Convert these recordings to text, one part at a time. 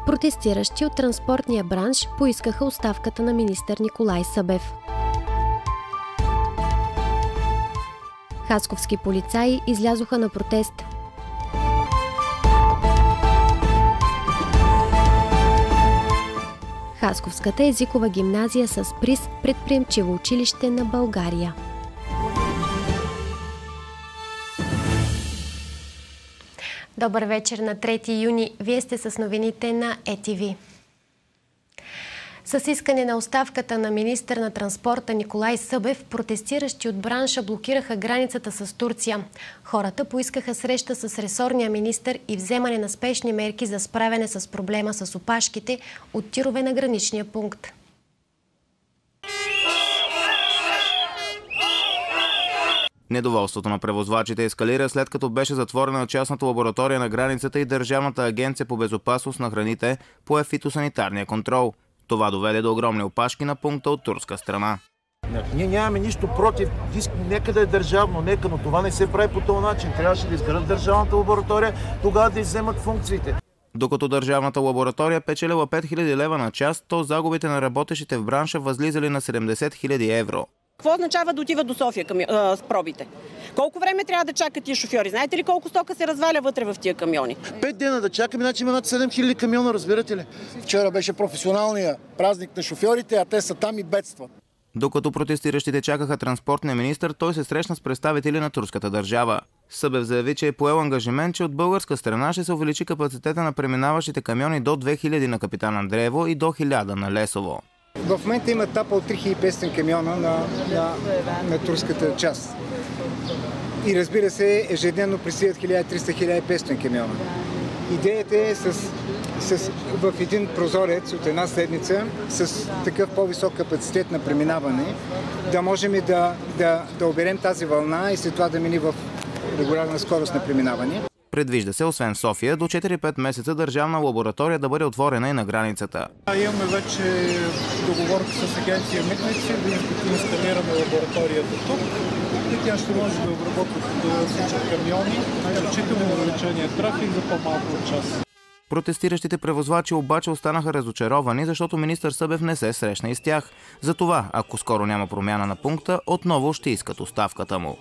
Протестиращи от транспортния бранш поискаха оставката на министър Николай Събев. Хасковски полицаи излязоха на протест. Хасковската езикова гимназия с приз Предприемчиво училище на България. Добър вечер на 3 юни. Вие сте с новините на ЕТВ. С искане на оставката на министър на транспорта Николай Събев, протестиращи от бранша блокираха границата с Турция. Хората поискаха среща с ресорния министър и вземане на спешни мерки за справяне с проблема с опашките от тирове на граничния пункт. Недоволството на превозвачите ескалира, след като беше затворена частната лаборатория на границата и Държавната агенция по безопасност на храните пое фитосанитарния контрол. Това доведе до огромни опашки на пункта от турска страна. Ние нямаме нищо против, нека да е държавно, но това не се прави по този начин. Трябваше да изградят държавната лаборатория, тогава да изземат функциите. Докато държавната лаборатория печелила 5000 лева на час, то загубите на работещите в бранша възлизали на 70 000 евро. Какво означава да отиват до София с пробите? Колко време трябва да чакат тия шофьори? Знаете ли колко стока се разваля вътре в тия камиони? 5 дена да чакаме, значи има над 7000 камиона, разбирате ли? Вчера беше професионалния празник на шофьорите, а те са там и бедстват. Докато протестиращите чакаха транспортния министър, той се срещна с представители на турската държава. Събев заяви, че е поел ангажимент, че от българска страна ще се увеличи капацитета на преминаващите камиони до 2000 на Капитан Андреево и до 1000 на Лесово. В момента има етапа от 3500 камиона на турската част. И разбира се, ежедневно пристигат 1300-1500 камиона. Идеята е в един прозорец от една седмица с такъв по-висок капацитет на преминаване да можем да оберем тази вълна и след това да мини в регулярна скорост на преминаване. Предвижда се, освен в София, до 4-5 месеца държавна лаборатория да бъде отворена и на границата. Имаме вече договорка с агенция Митници да инсталираме лабораторията тук и тя ще може да обработва всички камиони, включително увеличение трафик за по-малко от час. Протестиращите превозвачи обаче останаха разочаровани, защото министър Събев не се срещна и с тях. Затова, ако скоро няма промяна на пункта, отново ще искат оставката му.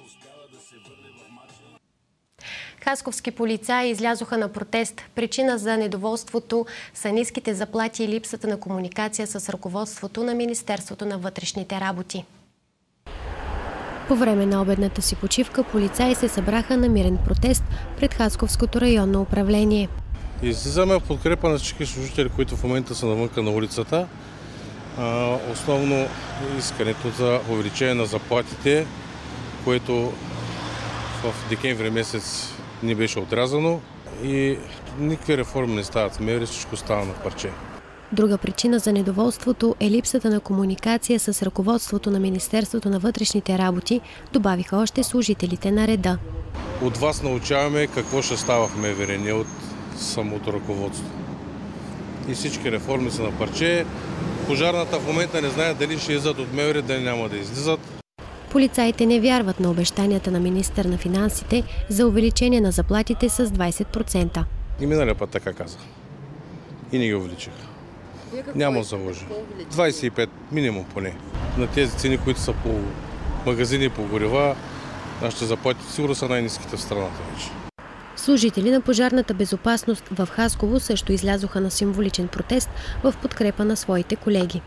Хасковски полицаи излязоха на протест. Причина за недоволството са ниските заплати и липсата на комуникация с ръководството на Министерството на вътрешните работи. По време на обедната си почивка полицаи се събраха на мирен протест пред Хасковското районно управление. Излизаме в подкрепа на всички служители, които в момента са навънка на улицата. Основно искането за увеличение на заплатите, което в декември месец ни беше отрязано и никакви реформи не стават в МВР, всичко става на парче. Друга причина за недоволството е липсата на комуникация с ръководството на Министерството на вътрешните работи, добавиха още служителите на реда. От вас научаваме какво ще става в МВР, не от самото ръководство. И всички реформи са на парче. Пожарната в момента не знае дали ще излизат от МВР, дали няма да излизат. Полицаите не вярват на обещанията на министър на финансите за увеличение на заплатите с 20%. И миналия път така казах. И не ги увеличих. Няма да заложи. 25 минимум поне. На тези цени, които са по магазини, по горива, нашите заплати сигурно са най-ниските в страната вече. Служители на пожарната безопасност в Хасково също излязоха на символичен протест в подкрепа на своите колеги.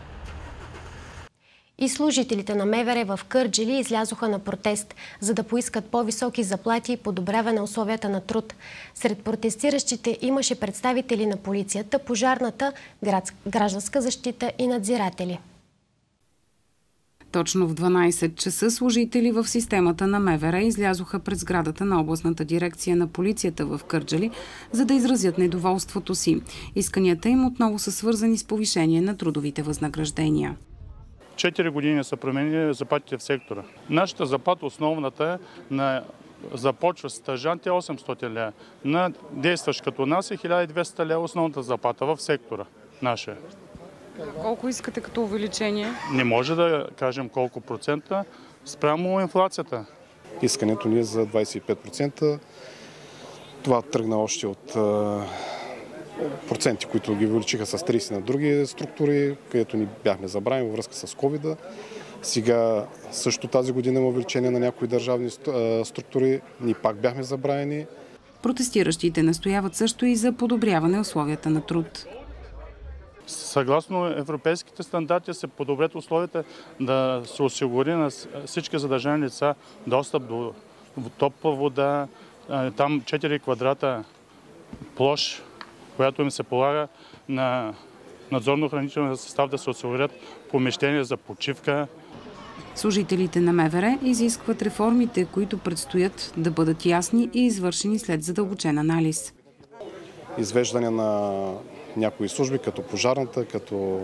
И служителите на МВР в Кърджали излязоха на протест, за да поискат по-високи заплати и подобряване условията на труд. Сред протестиращите имаше представители на полицията, пожарната, гражданска защита и надзиратели. Точно в 12 часа служители в системата на МВР излязоха пред сградата на областната дирекция на полицията в Кърджали, за да изразят недоволството си. Исканията им отново са свързани с повишение на трудовите възнаграждения. 4 години са променили заплатите в сектора. Нашата заплата основната на започва стажант е 800 лева. На действащ като нас е 1200 лева основната заплата в сектора наша. Колко искате като увеличение? Не може да кажем колко процента спрямо инфлацията. Искането ни е за 25%. Това тръгна още от проценти, които ги увеличиха с 30 на други структури, където ни бяхме забравени във връзка с COVID-а. Сега също тази година има увеличение на някои държавни структури, ние пак бяхме забравени. Протестиращите настояват също и за подобряване условията на труд. Съгласно европейските стандарти се подобрят условията да се осигури на всички задържани лица достъп до топла вода, там 4 квадрата площ, която им се полага на надзорно-хранителния състав да се осигурят помещения за почивка. Служителите на МВР изискват реформите, които предстоят, да бъдат ясни и извършени след задълбочен анализ. Извеждане на някои служби, като пожарната, като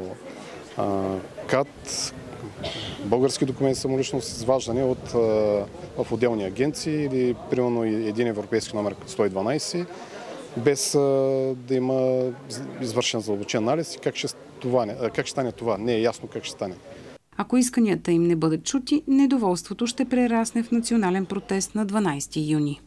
КАТ, български документи самоличност, изваждане в отделни агенции или примерно един европейски номер 112, без да има извършен задълбочен анализ. Как ще стане това? Не е ясно как ще стане. Ако исканията им не бъдат чути, недоволството ще прерасне в национален протест на 12 юни.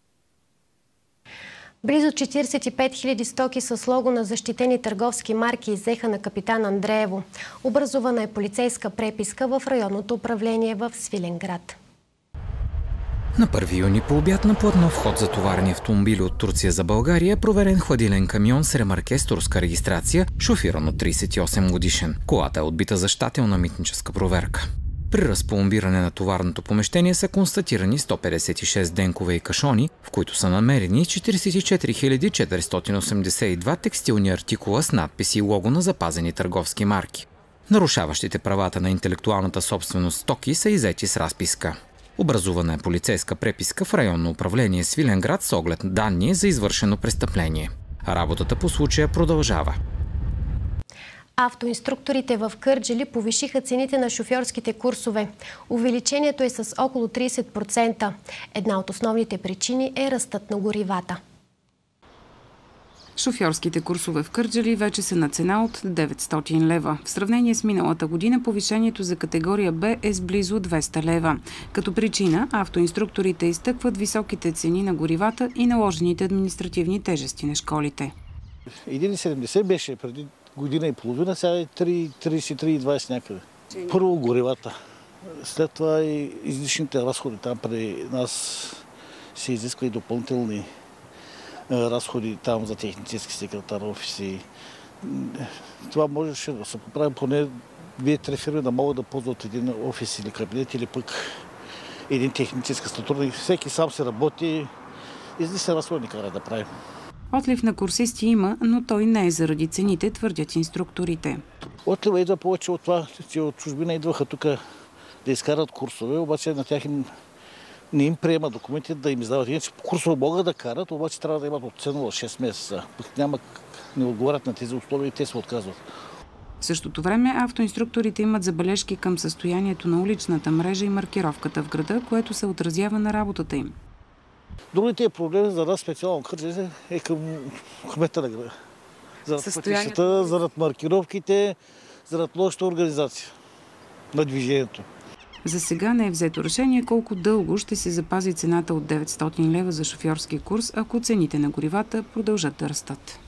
Близо 45 000 стоки с лого на защитени търговски марки иззеха на Капитан Андреево. Образувана е полицейска преписка в районното управление в Свиленград. На 1 юни по обяд на платно вход за товарни автомобили от Турция за България е проверен хладилен камион с ремарке с турска регистрация, шофиран от 38 годишен. Колата е отбита за щателна митническа проверка. При разпломбиране на товарното помещение са констатирани 156 денкове и кашони, в които са намерени 44 482 текстилни артикула с надписи и лого на запазени търговски марки. Нарушаващите правата на интелектуалната собственост стоки са иззети с разписка. Образувана е полицейска преписка в районно управление Свиленград с оглед данни за извършено престъпление. Работата по случая продължава. Автоинструкторите в Кърджали повишиха цените на шофьорските курсове. Увеличението е с около 30%. Една от основните причини е ръстът на горивата. Шофьорските курсове в Кърджали вече са на цена от 900 лева. В сравнение с миналата година повишението за категория Б е с близо 200 лева. Като причина автоинструкторите изтъкват високите цени на горивата и наложените административни тежести на школите. 1,70 беше преди година и половина, сега е 3,33,20 някъде. Първо горивата, след това и излишните разходи. Там при нас се изисква и допълнителни разходи там за технически секретар, офиси. Това можеше да се поправи поне 2-3 фирми да могат да ползват един офис или кабинет или пък един технически сътрудник. Всеки сам се работи, излишни разходи кара да прави. Отлив на курсисти има, но той не е заради цените, твърдят инструкторите. Отлива идва повече от това, че от чужбина идваха тук да изкарат курсове, обаче на тях не им приема документи да им издават. Иначе курсове могат да карат, обаче трябва да имат оценено 6 месеца. Не отговарят на тези условия и те се отказват. В същото време автоинструкторите имат забележки към състоянието на уличната мрежа и маркировката в града, което се отразява на работата им. Другите проблеми за нас специално Кърджали е към кмета на града. Заради пътищата, заради маркировките, заради лошата организация на движението. За сега не е взето решение колко дълго ще се запази цената от 900 лева за шофьорски курс, ако цените на горивата продължат да растат.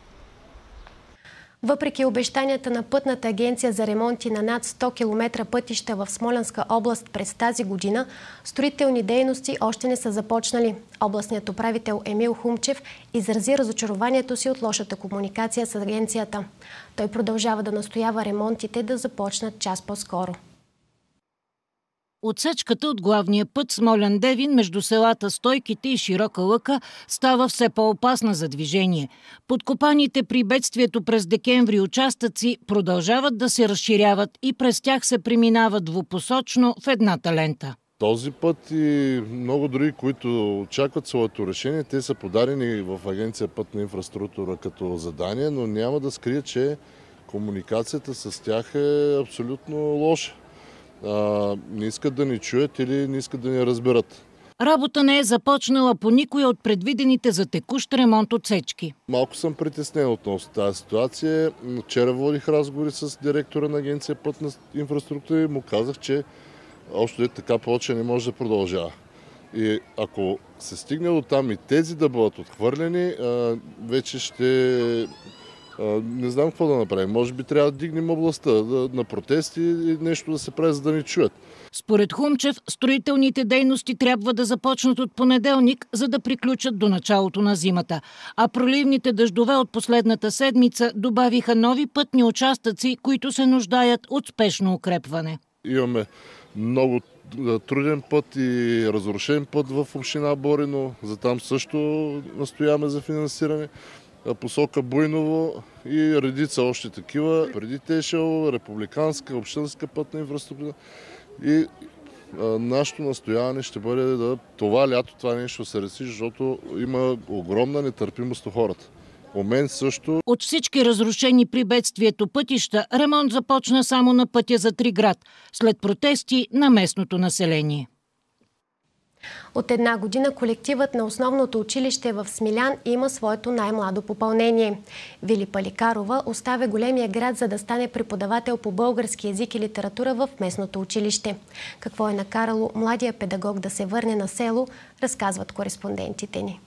Въпреки обещанията на Пътната агенция за ремонти на над 100 км пътища в Смолянска област през тази година, строителни дейности още не са започнали. Областният управител Емил Хумчев изрази разочарованието си от лошата комуникация с агенцията. Той продължава да настоява ремонтите да започнат час по-скоро. Отсечката от главния път Смолян-Девин между селата Стойките и Широка лъка става все по-опасна за движение. Подкопаните при бедствието през декември участъци продължават да се разширяват и през тях се преминава двупосочно в едната лента. Този път и много други, които очакват своето решение, те са подадени в Агенция Пътна инфраструктура като задание, но няма да скрия, че комуникацията с тях е абсолютно лоша. Не искат да ни чуят или не искат да ни разберат. Работа не е започнала по никоя от предвидените за текущ ремонт отсечки. Малко съм притеснен относно тази ситуация. Вчера водих разговори с директора на Агенция Пътна инфраструктура и му казах, че още така повече не може да продължава. И ако се стигне до там и тези да бъдат отхвърлени, вече ще... Не знам какво да направим. Може би трябва да дигнем областта на протести и нещо да се прави, за да ни чуят. Според Хумчев, строителните дейности трябва да започнат от понеделник, за да приключат до началото на зимата. А проливните дъждове от последната седмица добавиха нови пътни участъци, които се нуждаят от спешно укрепване. Имаме много труден път и разрушен път в община Борино. За там също настояваме за финансиране. Посока Буйново и редица още такива. Преди Тешел, републиканска, общинска пътна инфраструктура. И нашето настояване ще бъде това лято това нещо се реши, защото има огромна нетърпимост у хората. У мен също. От всички разрушени при бедствието пътища, ремонт започна само на пътя за Триград, след протести на местното население. От една година колективът на основното училище в Смилян има своето най-младо попълнение. Вили Паликарова оставя големия град, за да стане преподавател по български език и литература в местното училище. Какво е накарало младия педагог да се върне на село, разказват кореспондентите ни.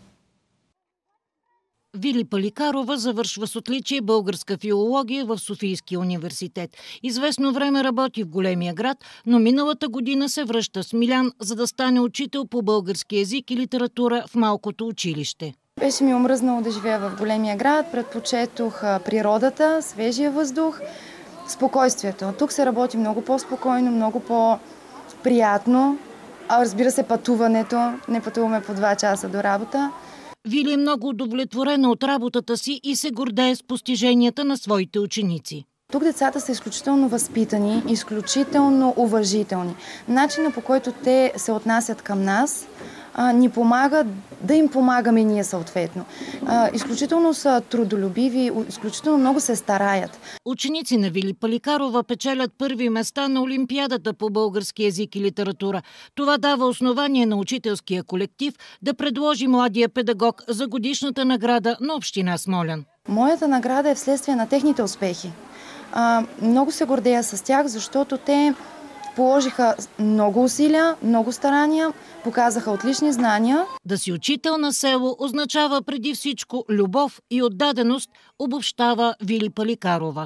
Вили Паликарова завършва с отличие българска филология в Софийския университет. Известно време работи в големия град, но миналата година се връща в Смилян, за да стане учител по български език и литература в малкото училище. Беше ми омръзнало да живея в големия град, предпочетох природата, свежия въздух, спокойствието. Тук се работи много по-спокойно, много по-приятно, а разбира се пътуването, не пътуваме по 2 часа до работа. Вили е много удовлетворена от работата си и се гордее с постиженията на своите ученици. Тук децата са изключително възпитани, изключително уважителни. Начинът, по който те се отнасят към нас, ни помага да им помагаме ние съответно. Изключително са трудолюбиви, изключително много се стараят. Ученици на Вили Паликарова печелят първи места на Олимпиадата по български език и литература. Това дава основание на учителския колектив да предложи младия педагог за годишната награда на община Смолян. Моята награда е вследствие на техните успехи. Много се гордея с тях, защото те положиха много усилия, много старания, показаха отлични знания. Да си учител на село означава преди всичко любов и отдаденост, обобщава Вили Паликарова.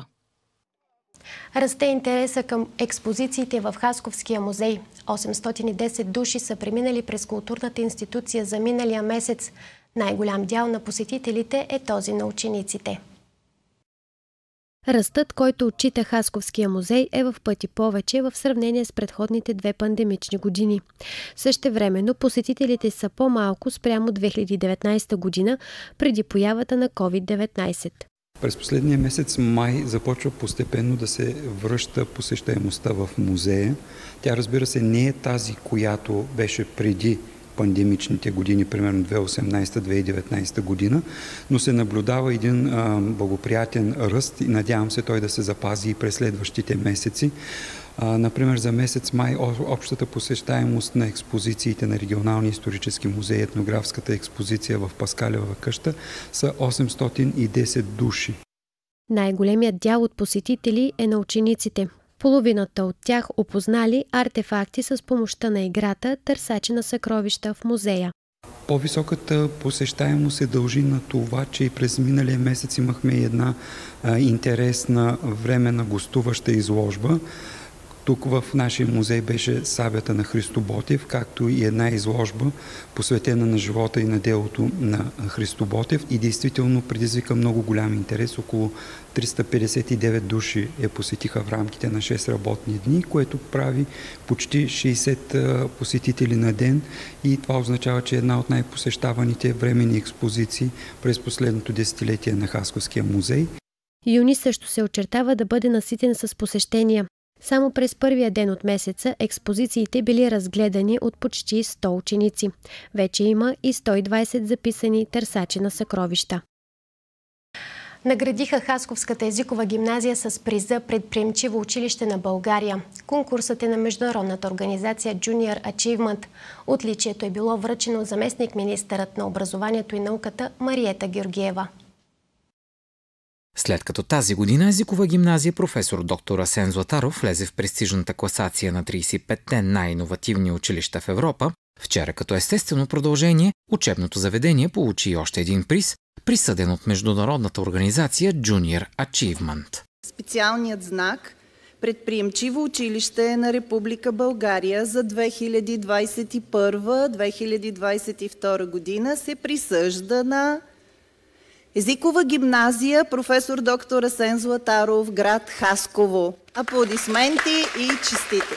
Расте интереса към експозициите в Хасковския музей. 810 души са преминали през културната институция за миналия месец. Най-голям дял на посетителите е този на учениците. Ръстът, който отчита Хасковския музей, е в пъти повече в сравнение с предходните 2 пандемични години. Същевременно посетителите са по-малко спрямо 2019 година, преди появата на COVID-19. През последния месец май започва постепенно да се връща посещаемостта в музея. Тя, разбира се, не е тази, която беше преди пандемичните години, примерно 2018-2019 година, но се наблюдава един благоприятен ръст и надявам се той да се запази и през следващите месеци. Например, за месец май общата посещаемост на експозициите на Регионалния исторически музей, етнографската експозиция в Паскалева къща са 810 души. Най-големият дял от посетители е на учениците. Половината от тях опознали артефакти с помощта на играта "Търсачи на съкровища" в музея. По-високата посещаемост се дължи на това, че и през миналия месец имахме една интересна временна гостуваща изложба. Тук в нашия музей беше сабята на Христо Ботев, както и една изложба, посветена на живота и на делото на Христо Ботев и действително предизвика много голям интерес. Около 359 души я посетиха в рамките на 6 работни дни, което прави почти 60 посетители на ден и това означава, че е една от най-посещаваните временни експозиции през последното десетилетие на Хасковския музей. Юни също се очертава да бъде наситен с посещения. Само през първия ден от месеца експозициите били разгледани от почти 100 ученици. Вече има и 120 записани търсачи на съкровища. Наградиха Хасковската езикова гимназия с приза "Предприемчиво училище на България". Конкурсът е на международната организация Junior Achievement. Отличието е било връчено заместник-министърът на образованието и науката Мариета Георгиева. След като тази година езикова гимназия професор доктор Асен Златаров влезе в престижната класация на 35-те най-иновативни училища в Европа, Вчера като естествено продължение, учебното заведение получи и още един приз, присъден от международната организация Junior Achievement. Специалният знак Предприемчиво училище на Република България за 2021-2022 година се присъжда на Езикова гимназия професор доктор Асен Златаров, град Хасково. Аплодисменти и честити!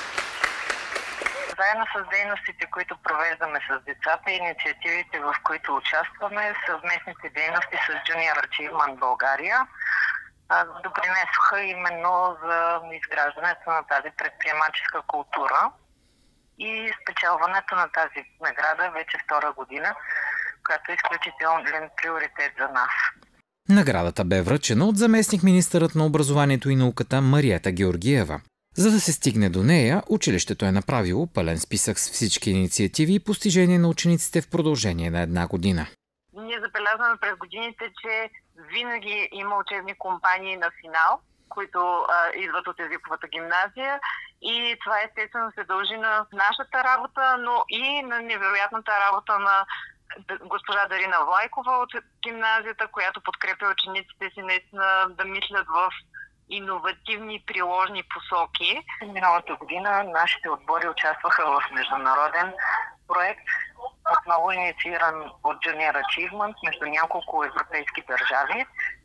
Заедно с дейностите, които провеждаме с децата и инициативите, в които участваме, съвместните дейности с Junior Achievement България допринесоха именно за изграждането на тази предприемаческа култура и спечелването на тази награда вече втора година, която е изключителен приоритет за нас. Наградата бе връчена от заместник-министърът на образованието и науката Мариета Георгиева. За да се стигне до нея, училището е направило пълен списък с всички инициативи и постижения на учениците в продължение на една година. Ние забелязваме през годините, че винаги има учебни компании на финал, които идват от езиковата гимназия, и това естествено се дължи на нашата работа, но и на невероятната работа на госпожа Дарина Влайкова от гимназията, която подкрепя учениците си наистина да мислят в иновативни приложни посоки. Миналата година нашите отбори участваха в международен проект, отново иницииран от Junior Achievement между няколко европейски държави,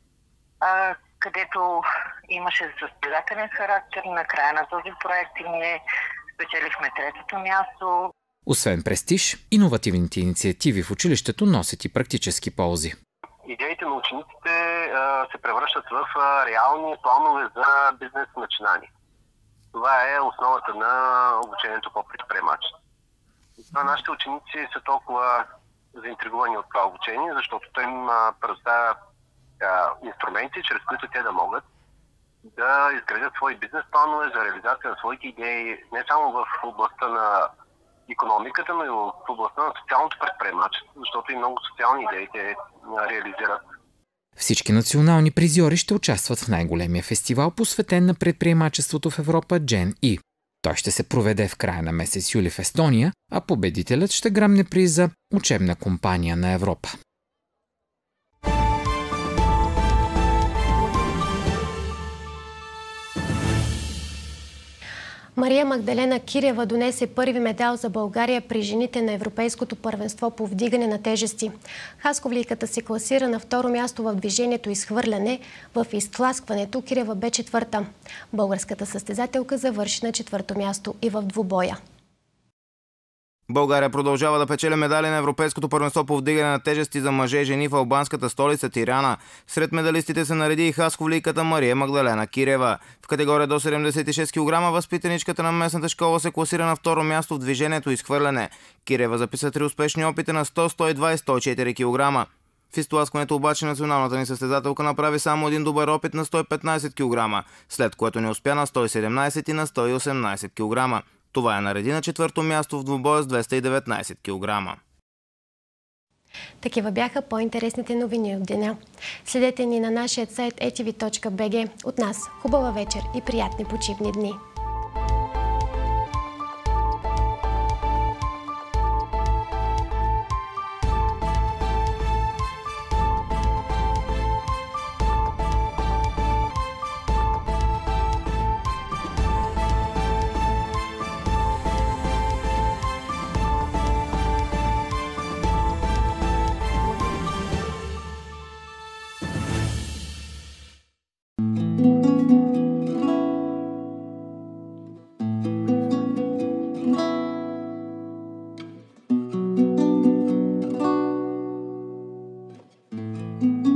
където имаше състезателен характер. На края на този проект и ние спечелихме третото място. Освен престиж, иновативните инициативи в училището носят и практически ползи. Идеите на учениците се превръщат в реални планове за бизнес начинания. Това е основата на обучението по предприемачество. Това нашите ученици са толкова заинтригувани от това обучение, защото той им предоставя инструменти, чрез които те да могат да изградят свои бизнес планове за реализация на своите идеи не само в областта на икономиката, но и в областта на социалното предприемачество, защото и много социални идеи те реализират. Всички национални призьори ще участват в най-големия фестивал, посветен на предприемачеството в Европа Gen E. Той ще се проведе в края на месец юли в Естония, а победителят ще гръмне приза Учебна компания на Европа. Мария Магдалена Кирева донесе първи медал за България при жените на Европейското първенство по вдигане на тежести. Хасковлийката се класира на второ място в движението изхвърляне. В изтласкването Кирева бе четвърта. Българската състезателка завърши на четвърто място и в двубоя. България продължава да печели медали на Европейското първенство по вдигане на тежести за мъже и жени в албанската столица Тирана. Сред медалистите се нареди и хасковлийката Мария Магдалена Кирева. В категория до 76 кг възпитаничката на местната школа се класира на второ място в движението изхвърляне. Кирева записа 3 успешни опита на 100, 120 104 кг. В изтласкването обаче националната ни състезателка направи само един добър опит на 115 кг, след което не успя на 117 и на 118 кг. Това е нареди на четвърто място в двубоя с 219 кг. Такива бяха по-интересните новини от деня. Следете ни на нашия сайт etv.bg. От нас хубава вечер и приятни почивни дни! Thank you.